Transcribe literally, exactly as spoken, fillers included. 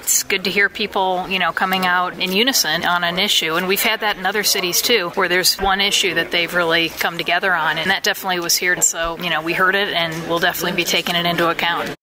it's good to hear people, you know, coming out in unison on an issue. And we've had that in other cities too, where there's one issue that they've really come together on, and that definitely was here. So, you know, we heard it and we'll definitely be taking it into account.